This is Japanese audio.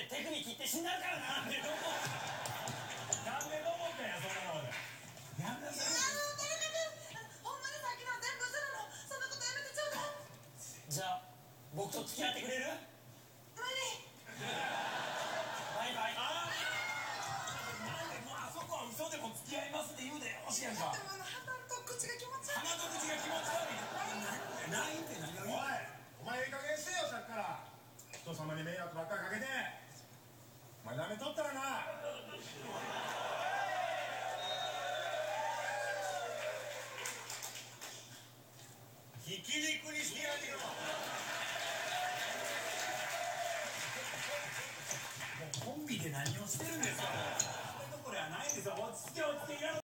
手首切って死んだるからな。なんでロボットや、そんなの。やめなさい。 田中君、ほんまにさっきの全部嘘なの。そんなことやめてちょうだい。 じゃあ僕と付き合ってくれる？ 無理。 バイバイ。なんでもうあそこは嘘でも付き合いますって言うでよろしいやんか。 でも鼻と口が気持ち悪い。 鼻と口が気持ち悪い。ないって何を言う？ お前いい加減してよ、さっきから人様に迷惑ばっかりかけて。お前ダメとったらな、ひき肉にしてやるよ。 もうコンビで何をしてるんですか。それどころやないんですよ。落ち着け落ち着け。